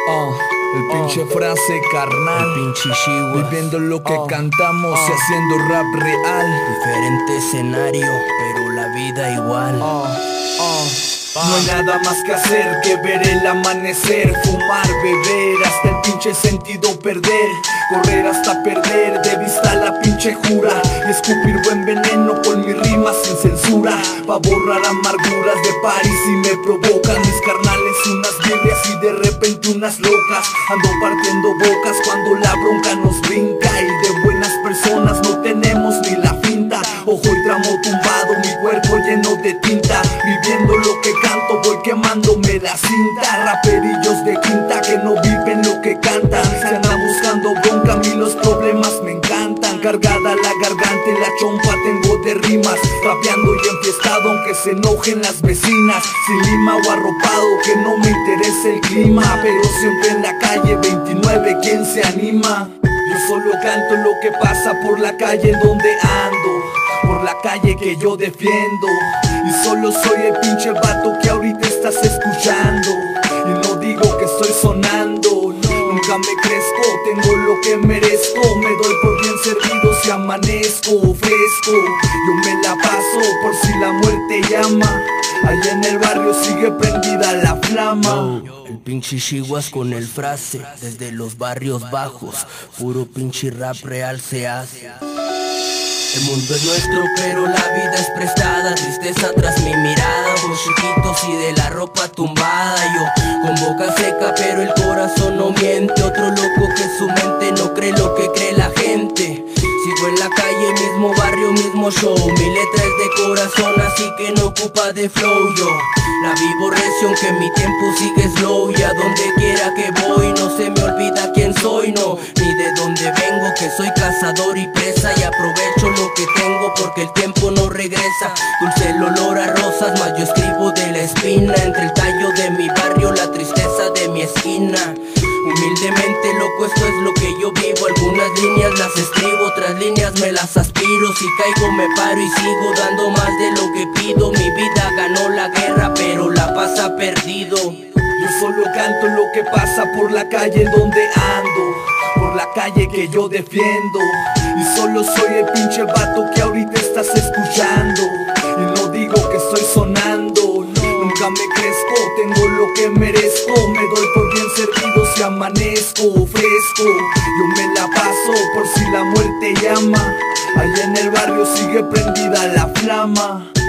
El pinche frase carnal, el pinche Chihuahua, viviendo lo que cantamos y haciendo rap real. Diferente escenario, pero la vida igual. No hay nada más que hacer que ver el amanecer, fumar, beber, hasta el pinche sentido perder, correr hasta perder de vista la pinche jura, y escupir buen veneno con mis rimas sin censura, pa' borrar amarguras de París y me provocan mis carnales unas birrias y de repente unas locas. Ando partiendo bocas cuando la bronca nos brinca, y de buenas personas no tenemos ni la finta. Ojo y tramo tumbado, mi cuerpo lleno de tinta, viviendo lo que canto, voy quemándome la cinta. Raperillos de quinta que no viven lo que cantan, se andan buscando bronca, a mí los problemas me encantan. Cargada la garganta y la chompa tengo de rimas, rapeando y enfiestado aunque se enojen las vecinas. Sin lima o arropado, que no me interese el clima, pero siempre en la calle 29, ¿quién se anima? Yo solo canto lo que pasa por la calle en donde ando, por la calle que yo defiendo, y solo soy el pinche vato que ahorita estás escuchando. Y no digo que estoy sonando, nunca me crezco, tengo lo que merezco, me doy por bien servido si amanezco fresco. Yo me la paso por si la muerte llama, allá en el barrio sigue prendida la flama. El pinche Chihuahua con el frase, desde los barrios bajos, puro pinche rap real se hace. El mundo es nuestro pero la vida es prestada, tristeza tras mi mirada, ojos chiquitos y de la ropa tumbada. Yo con boca seca pero el corazón no miente, otro loco que su mente no cree lo que cree la gente. Sigo en la calle, mismo barrio, mismo show, mi letra es de corazón así que no ocupa de flow. Yo la vivo recio aunque mi tiempo sigue slow, y a donde quiera que voy no se me olvida quién soy, no, ni de dónde vengo, que soy cazador y presa, y aprovecho lo que tengo porque el tiempo no regresa. Dulce el olor a rosas, mas yo escribo de la espina, entre el tallo de mi barrio, la tristeza de mi esquina. Humildemente loco, esto es lo que yo vivo, algunas líneas las escribo, otras líneas me las aspiro. Si caigo me paro y sigo dando más de lo que pido. Mi vida ganó la guerra pero la paz ha perdido. Yo solo canto lo que pasa por la calle donde ando, por la calle que yo defiendo, y solo soy el pinche vato que ahorita estás escuchando. Y no digo que estoy sonando, nunca me crezco, tengo lo que merezco, me doy por bien servido si amanezco fresco. Yo me la paso por si la muerte llama, allá en el barrio sigue prendida la flama.